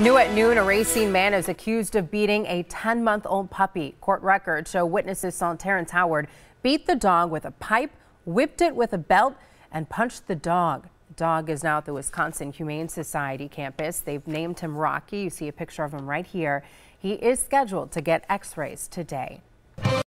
New at noon, a Racine man is accused of beating a 10-month-old puppy. Court records show witnesses saw Terrence Howard beat the dog with a pipe, whipped it with a belt, and punched the dog. The dog is now at the Wisconsin Humane Society campus. They've named him Rocky. You see a picture of him right here. He is scheduled to get x-rays today.